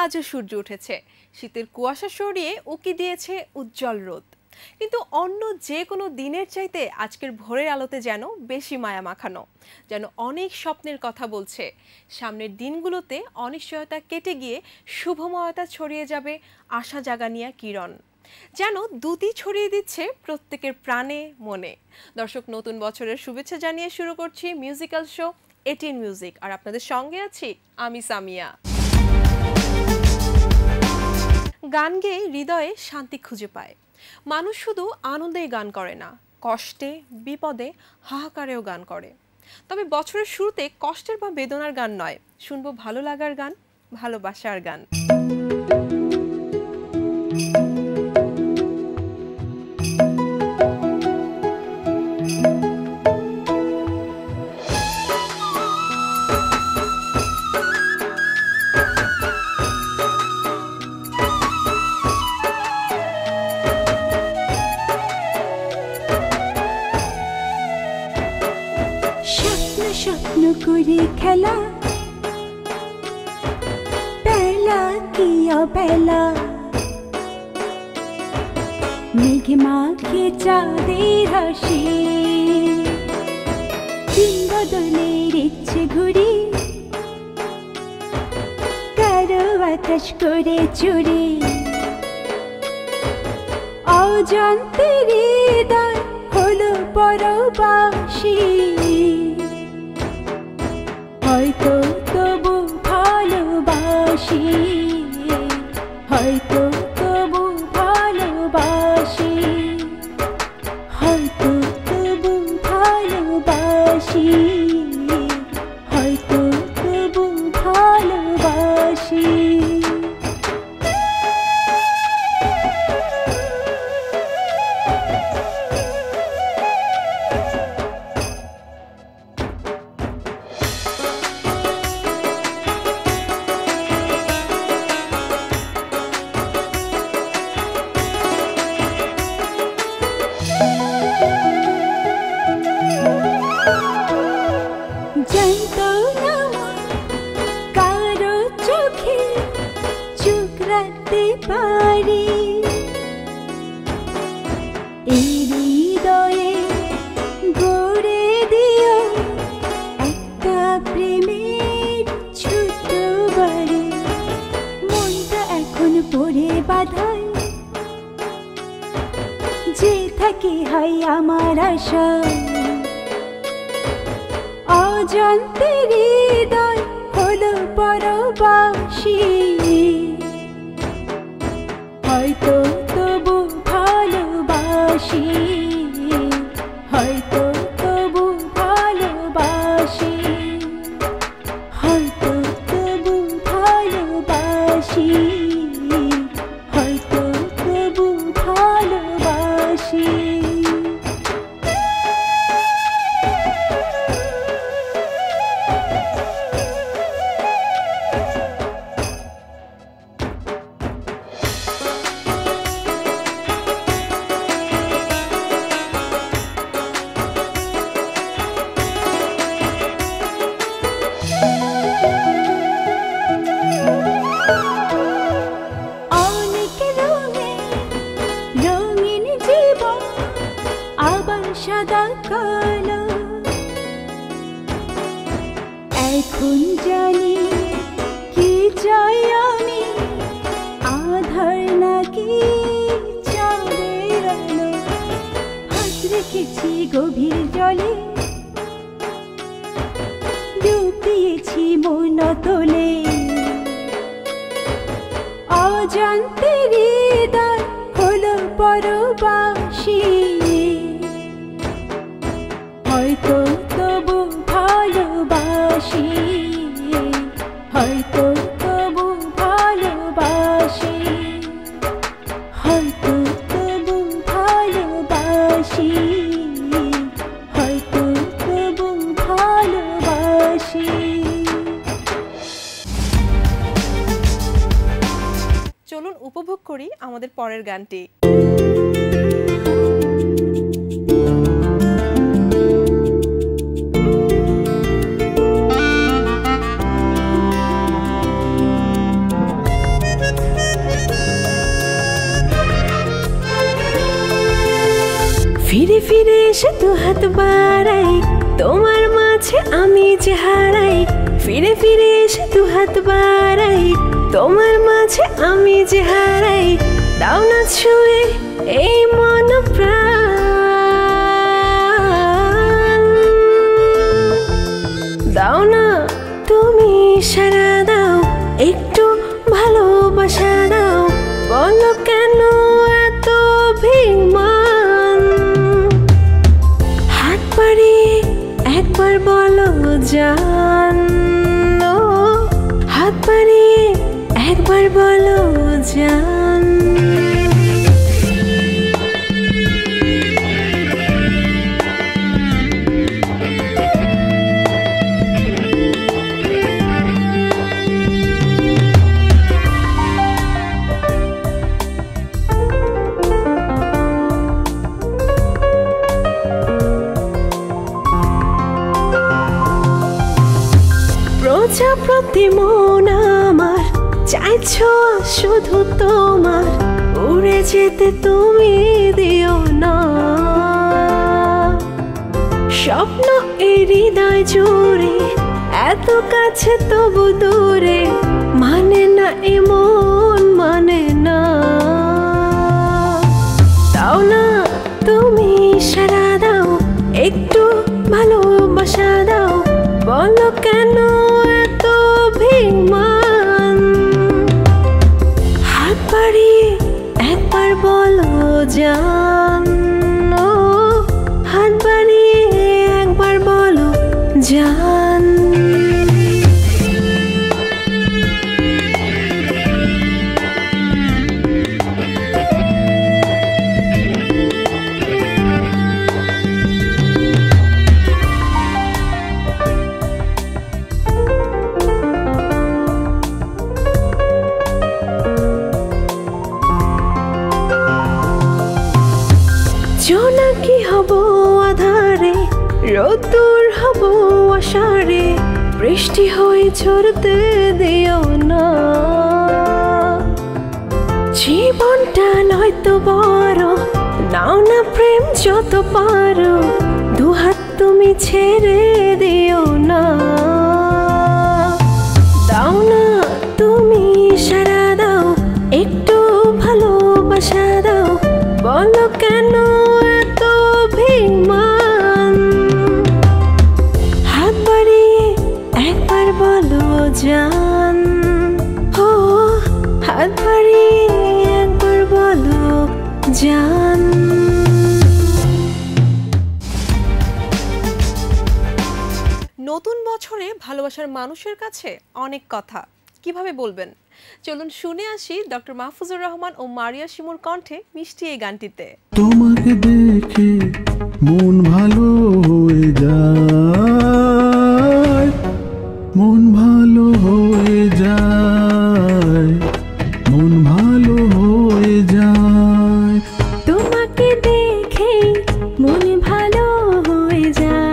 আজও সূর্য উঠেছে, শীতের কুয়াশা সরিয়ে উকি দিয়েছে উজ্জ্বল রোদ। কিন্তু অন্য যে কোনো দিনের চাইতে আজকের ভোরের আলোতে যেন বেশি মায়া মাখানো, যেন অনেক স্বপ্নের কথা বলছে। সামনের দিনগুলোতে অনিশ্চয়তা কেটে গিয়ে শুভময়তা ছড়িয়ে যাবে আশা জাগানিয়া কিরণ, যেন দুটি ছড়িয়ে দিচ্ছে প্রত্যেকের প্রাণে মনে। দর্শক, নতুন বছরের শুভেচ্ছা জানিয়ে শুরু করছি মিউজিক্যাল শো 18 মিউজিক, আর আপনাদের সঙ্গে আছি আমি সামিয়া। গান গেয়ে হৃদয়ে শান্তি খুঁজে পায় মানুষ। শুধু আনন্দেই গান করে না, কষ্টে বিপদে হাহাকারেও গান করে। তবে বছরের শুরুতে কষ্টের বা বেদনার গান নয়, শুনবো ভালো লাগার গান, ভালোবাসার গান। স্বপ্ন করে খেলা বেলা কি অবেলা, মেঘ মাখে চাঁদের হাসি, দিন বদলের ইচ্ছে ঘুরি, কারো বাতাস করে চুরি, অজান্তে হৃদয় হলো পরবাসী। হয়তো তবু ভালোবাসি, হয়তো তবু ভালোবাসি, হয়তো তবু ভালোবাসি, হয়তো তবু ভালোবাসি। যে থাকে হয় আমার আশা, অজান্তে হৃদয় হলো পরবাসী, হয়তো তবু ভালোবাসি, হয়তো তবু ভালোবাসি, হয়তো তবু ভালোবাসি, হয়তো তবু ভালোবাসি। সাদা কালো এখন জানি কি চাই আমি, আধার নাকি চাঁদের আলো, হাত রেখেছি গভীর জলে, ডুব দিয়েছি মন তোলে, অজান্তে হৃদয় হলো পরবাসী, হয়তো তবু ভালোবাসি, হয়তো তবু ভালোবাসি, হয়তো তবু ভালোবাসি, হয়তো তবু ভালোবাসি। চলুন উপভোগ করি আমাদের পরের গানটি। ফিরে ফিরে এসে দু হাত বাড়াই, তোমার মাঝে আমি যে হারাই। ফিরে ফিরে এসে দু হাত বাড়াই, তোমার মাঝে আমি যে হারাই। দাও না ছুঁয়ে এই মন প্রাণ, দাও না তুমি সারা দাও, একটু ভালোবাসা দাও। বলো কেন এত অভিমান, হাত বাড়িয়ে একবার বলো জান, ও হাত বাড়িয়ে একবার বলো জান। প্রজাপতি মন আমার, চাইছো শুধু তোমার, উড়ে যেতে তুমি দিও না। স্বপ্ন এই হৃদয় জুড়ে, এত কাছে তবু দূরে, মানে না এমন মানে না। দাও না তুমি সারা দাও, একটু ভালোবাসা দাও। বলো কেন এত অভিমান, হাত বাড়িয়ে একবার বলো জান, ও হাত বাড়িয়ে একবার বলো জান। জোনাকি হব আধারে, রোদ্দুর হব আষাঢ়ে, বৃষ্টি হয়ে ঝরতে দিও না। জীবনটা নয়তো বড়, নাও না প্রেম যত পারো, দুহাত তুমি ছেড়ে দিও না। দাও না তুমি সারা দাও, একটু ভালোবাসা দাও। বলো কেন এত অভিমান, হাত বাড়িয়ে একবার বলো জান, ও হাত বাড়িয়ে একবার বলো জান। নতুন বছরে ভালোবাসার মানুষের কাছে অনেক কথা, কিভাবে বলবেন? চলুন শুনে আসি ডক্টর মাহফুজুর রহমান ও মারিয়া শিমুর কণ্ঠে মিষ্টি এই গানটিতে। তোমাকে দেখে মন ভালো হয়ে যায়, মন ভালো হয়ে যায়, মন ভালো হয়ে যায়। তোমাকে দেখে মন ভালো হয়ে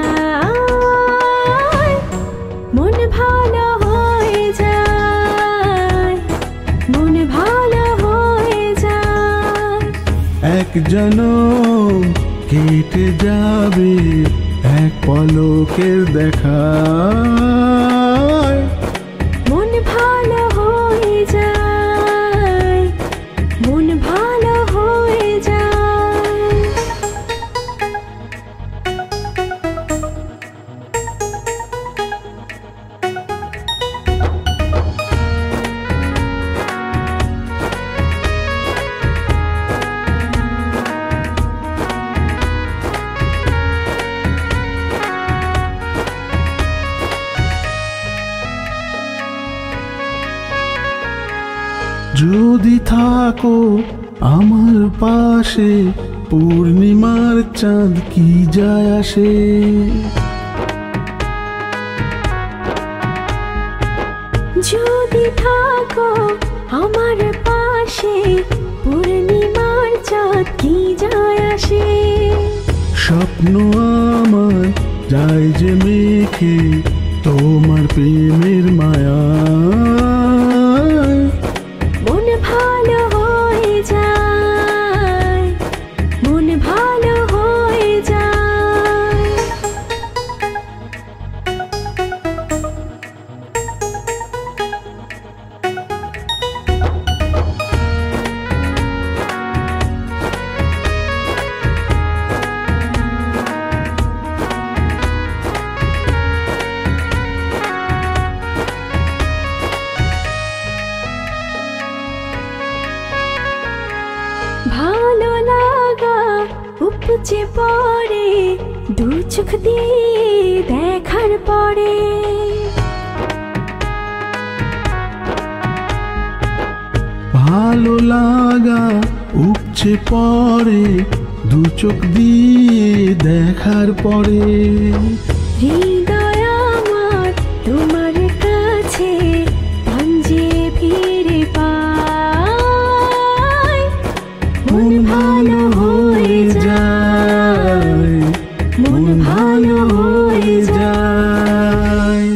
যায়, মন ভালো হয়ে যায়, মন ভালো হয়ে যায়। এক জনম কেটে যাবে এক পলকের দেখায়, মন ভালো হয়ে যায়, মন ভালো হয়ে যায়। যদি থাকো আমার পাশে, পূর্ণিমার চাঁদ কি যায় আসে। যদি থাকো আমার পাশে, পূর্ণিমার চাঁদ কি যায় আসে। স্বপ্ন আমার যায় যে মেখে তোমার প্রেমের মায়া, মন ভালো হয়ে যায়, মন ভালো হয়ে ভালো লাগা উপচে পড়ে দু চোখ দিয়ে দেখার পরে। ভালো লাগা উপচে পড়ে দু চোখ দিয়ে দেখার পরে। হৃদয় আমার তোমার কাছে যে ফিরে পায়, মন ভালো হয়ে যায়, মন ভালো হয়ে যায়।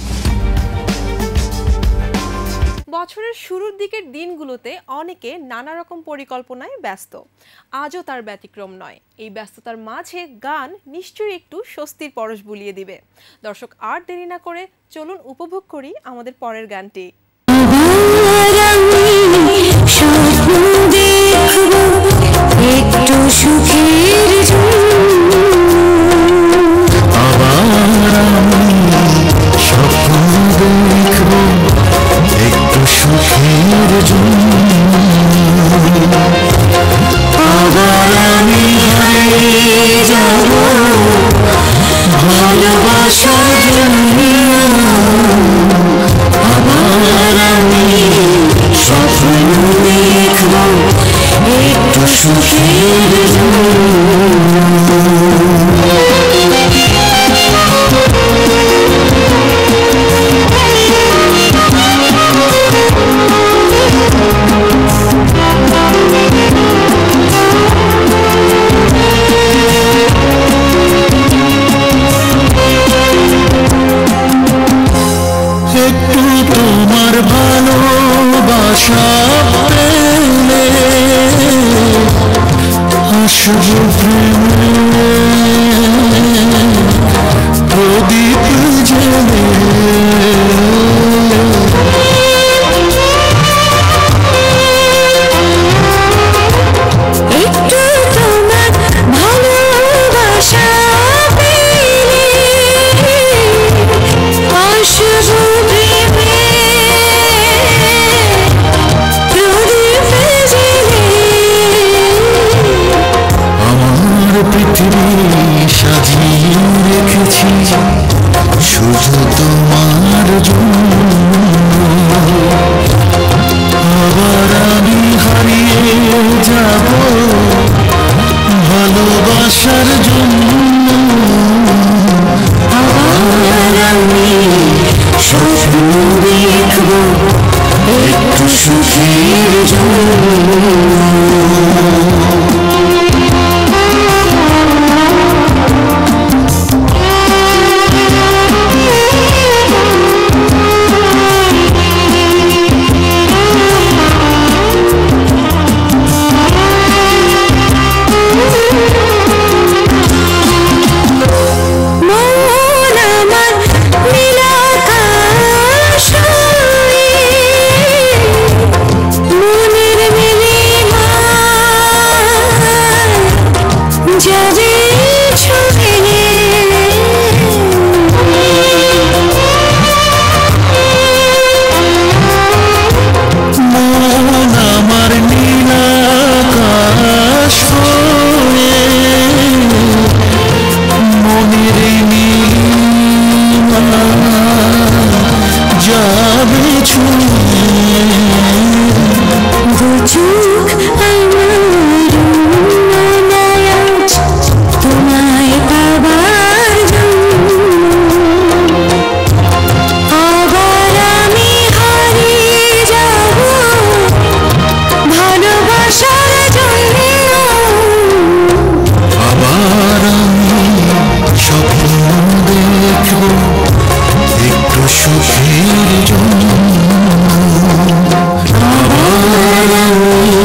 বছরের শুরুর দিকের দিনগুলোতে অনেকে নানা রকম পরিকল্পনায় ব্যস্ত, আজও তার ব্যতিক্রম নয়। এই ব্যস্ততার মাঝে গান নিশ্চয়ই একটু স্বস্তির পরশ বুলিয়ে দিবে। দর্শক, আর দেরি না করে চলুন উপভোগ করি আমাদের পরের গানটি। একটু সুখের স্বপ্ন দেখব একটু সুখের জন্য, আবার আমি হারিয়ে যাব ভালোবাসার জন্য, আবার আমি স্বপ্ন দেখব একটু সুখের জন্য। একটু তোমার ভালোবাসা পেলে আসব প্রেমে প্রদীপ জ্বেলে। একটু তোমার ভালোবাসা পেলে আসব প্রেমে প্রদীপ জ্বেলে। আমার পৃথিবী সাজিয়ে রেখেছি শুধু তোমার জন্য, আবার আমি হারিয়ে যাব ভালোবাসার জন্য, আবার আমি স্বপ্ন দেখব একটু সুখের জন্য। সুখের জন্য, আবার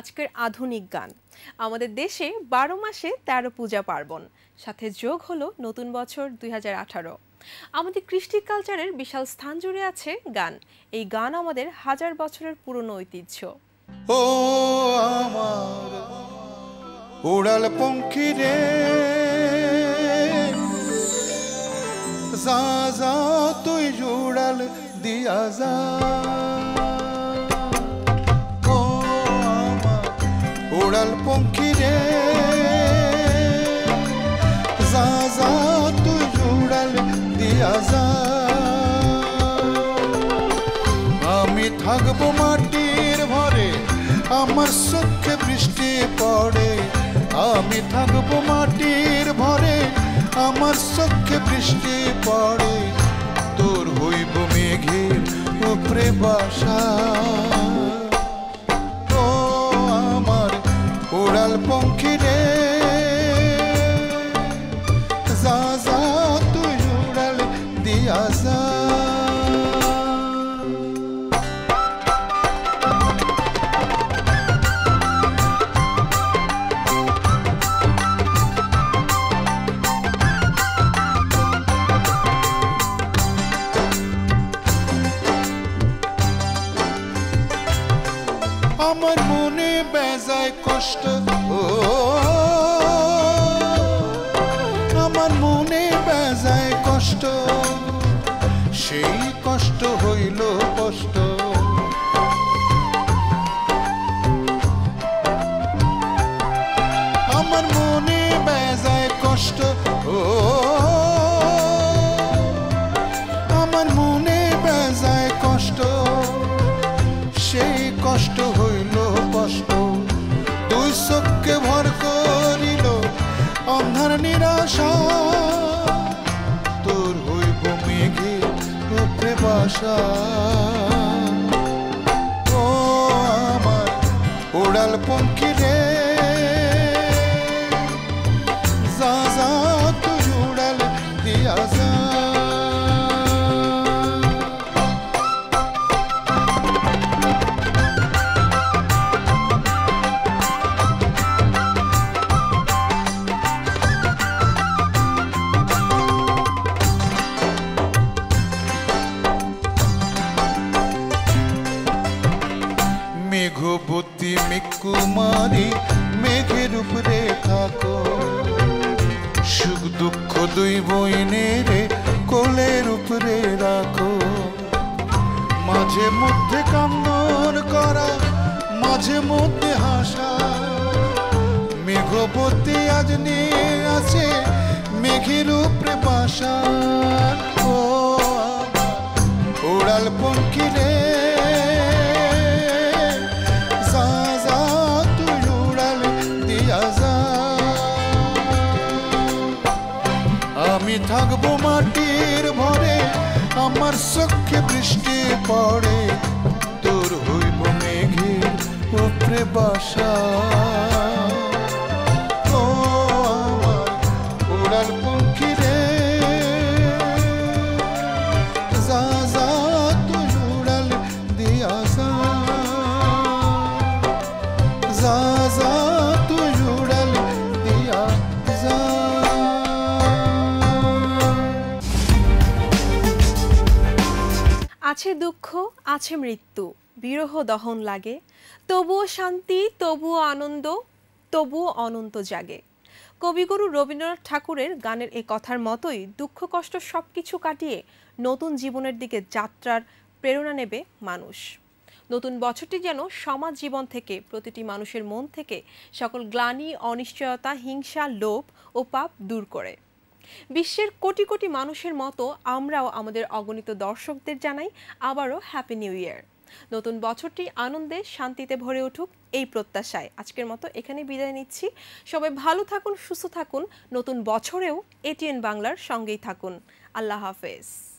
আজকের আধুনিক গান। আমাদের দেশে 12 মাসে 13 পূজা পার্বণ, সাথে যোগ হলো নতুন বছর 2018। আমাদের কৃষ্টি কালচারের বিশাল স্থান জুড়ে আছে গান। এই গান আমাদের হাজার বছরের পুরনো ঐতিহ্য। ও আমার উড়াল পঙ্খী রে, যা যা তুই উড়াল দিয়া যা। ও আমার উড়াল পঙ্খী রে, যা যা তুই উড়াল দিয়া যা। আমি থাকবো মাটির ভরে, আমার চোখে বৃষ্টি পড়ে। আমি থাকবো মাটির ভরে, আমার চোখে বৃষ্টি পড়ে। তোর হইব মেঘের উপরে বাসা। ও আমার উড়াল পঙ্খী রে, যা যা তুই উড়াল দিয়া যা। আমার মনে বেজায় কষ্ট, ও আমার মনে বেজায় কষ্ট, সেই কষ্ট হইল কষ্ট। আমার মনে বেজায় কষ্ট, ও আমার মনে বেজায় কষ্ট, সেই কষ্ট হইল কষ্ট। তুই চোখকে ভর করিল অন্ধার নিরাশা, তোর হইব মেঘে উপরে বাসা। ও আমার উড়াল পঙ্খী রে, যা যা তুই উড়াল দিয়া যা। মেঘবতী মেঘকুমারী, মেঘের উপরে থাকো। সুখ দুঃখ দুই বইনের কোলের উপরে রাখো। মাঝে মধ্যে কান্নার করা, মাঝে মধ্যে হাসা। মেঘবতী আজ নিয়ে আছে মেঘের উপরে বাসা। ও উড়াল পঙ্খী রে, আমি থাকবো মাটির ভরে, আমার চোখে বৃষ্টি পড়ে। তোর হইব মেঘের উপরে বাসা। ও আমার উড়াল পঙ্খী রে, যা যা তুই উড়াল দিয়া যা। যা যা তুই উড়াল দিয়া যা। আছে দুঃখ, আছে মৃত্যু, বিরহ দহন লাগে, তবুও শান্তি, তবুও আনন্দ, তবুও অনন্ত জাগে। কবিগুরু রবীন্দ্রনাথ ঠাকুরের গানের এই কথার মতোই দুঃখ কষ্ট সবকিছু কাটিয়ে নতুন জীবনের দিকে যাত্রার প্রেরণা নেবে মানুষ। নতুন বছরটি যেন সমাজ জীবন থেকে, প্রতিটি মানুষের মন থেকে সকল গ্লানি, অনিশ্চয়তা, হিংসা, লোভ ও পাপ দূর করে। বিশ্বের কোটি কোটি মানুষের মতো আমরাও আমাদের অগণিত দর্শকদের জানাই আবারও হ্যাপি নিউ ইয়ার। নতুন বছরটি আনন্দে, শান্তিতে ভরে উঠুক এই প্রত্যাশায় আজকের মতো এখানে বিদায় নিচ্ছি। সবাই ভালো থাকুন, সুস্থ থাকুন। নতুন বছরেও এটিএন বাংলার সঙ্গেই থাকুন। আল্লাহ হাফেজ।